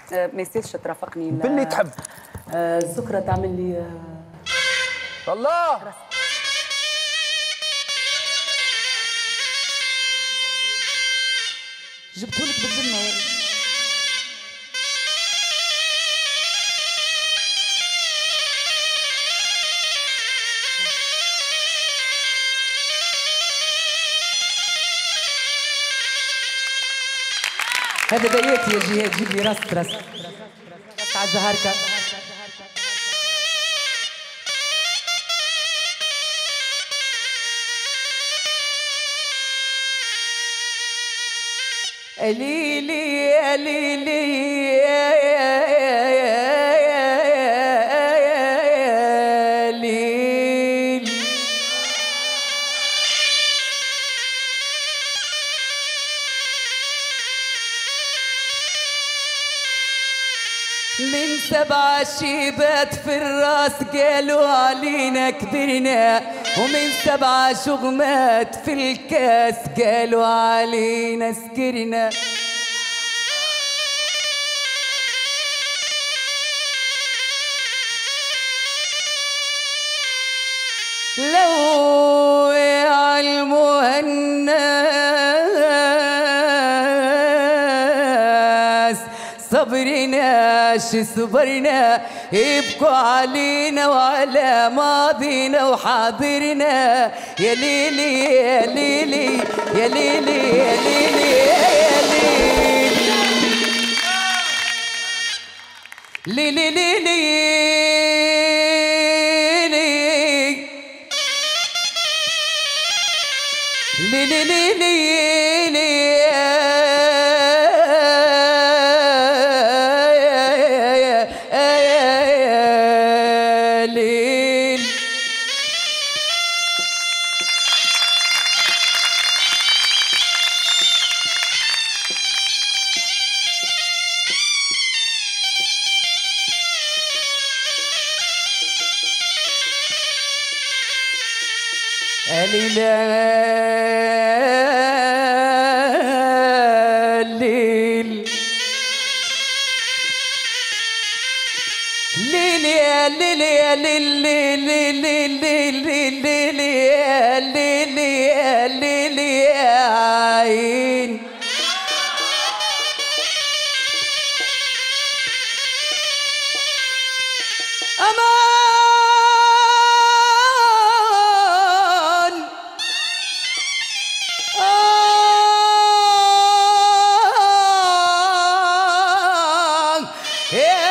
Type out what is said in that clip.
ما يصيرش ترافقني باللي تحب. السكرة تعمل لي الله جبتهولك بالذمة ولا هذا بياتي يا جهاد، جيب لي راس على الجهاركة. ليلي يا ليلي من 7 شيبات في الراس قالوا علينا كبرنا، ومن 7 شغمات في الكاس قالوا علينا سكرنا. لو يعلموا الناس صبرنا شي صبرنا، يبكوا علينا وعلى ماضينا وحاضرنا. يا ليلي يا ليلي يا ليلي يا ليلي يا ليلي ليلي ليلي ليلي ليلي Yeah.